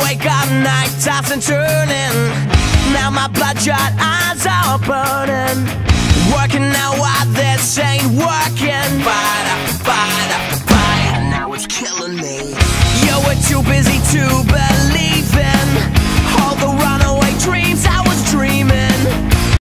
wake up night, tossing and turning. Now my bloodshot eyes are burning. Working out why this ain't working. Fight after fight after fight, and now it's killing me. You were too busy to believe in